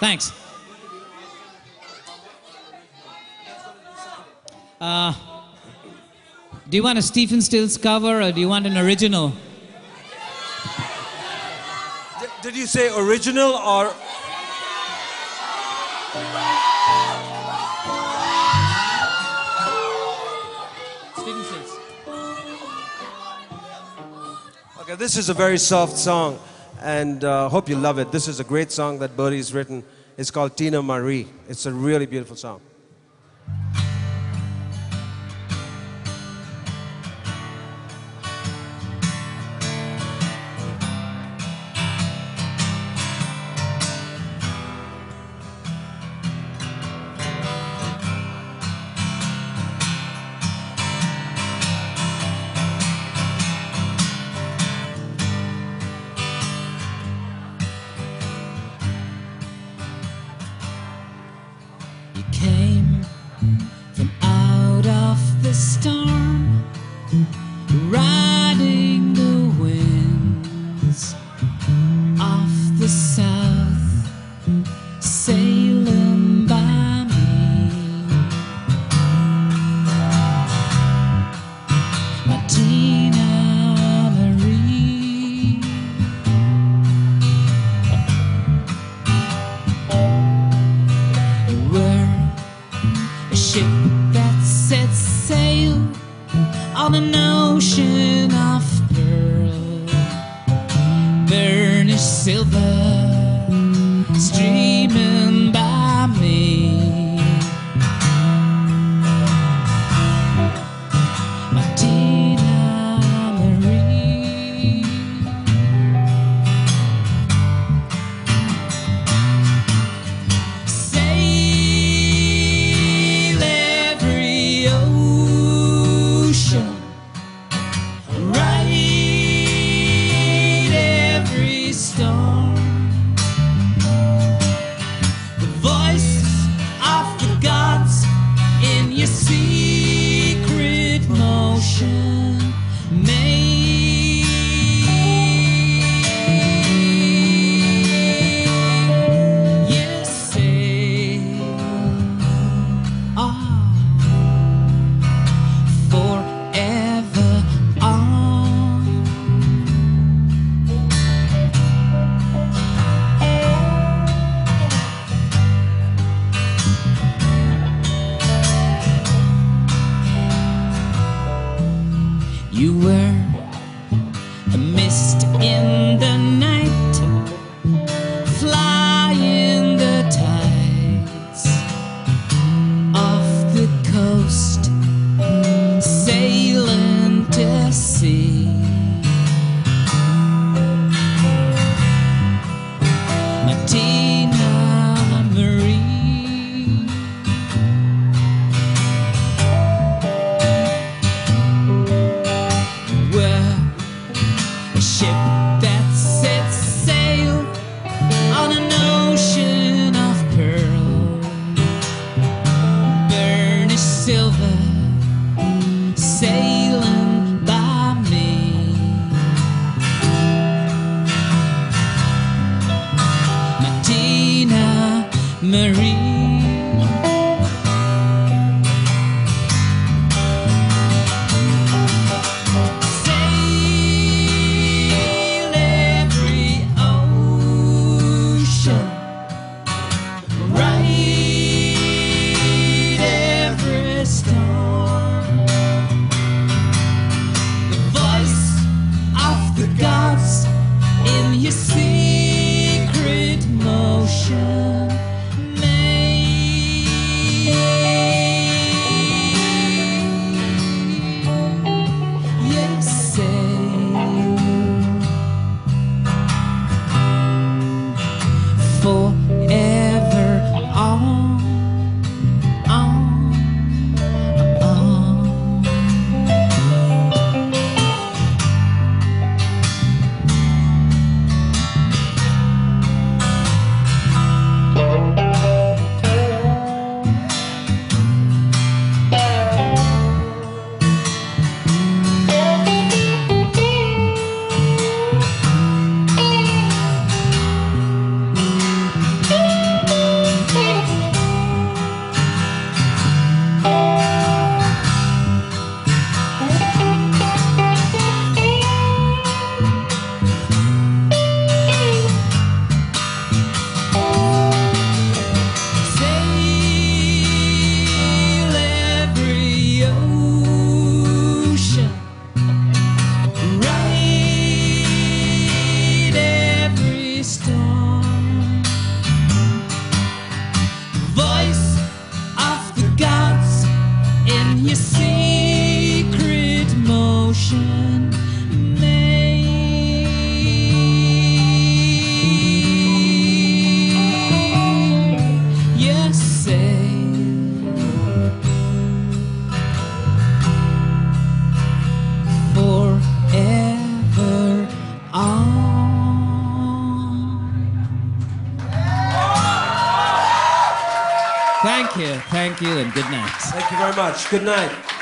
Thanks. Do you want a Stephen Stills cover or do you want an original? Did you say original or? Stephen Stills. Okay, this is a very soft song, and hope you love it. This is a great song that Bertie's written. It's called Tina Marie. It's a really beautiful song. Came from out of the storm, riding the winds of the south, sailing by me. Martina Marie. You were a ship that set sail on an ocean of pearl, burnished silver streaming by me. Martina Marie. Sail every ocean, ride every storm. The voice of the gods in your secret motion may. Yes, sail on forever on. You were a mist in the night, flying the tides off the coast, sailing to sea. Martina Marie. Were a ship that sets sail on an ocean of pearl, burnished silver, sailing by me. Martina Marie. Sail every ocean, ride every storm. The voice of the gods in your secret motion may. Yes, sail forever on, on. Thank you, and good night. Thank you very much. Good night.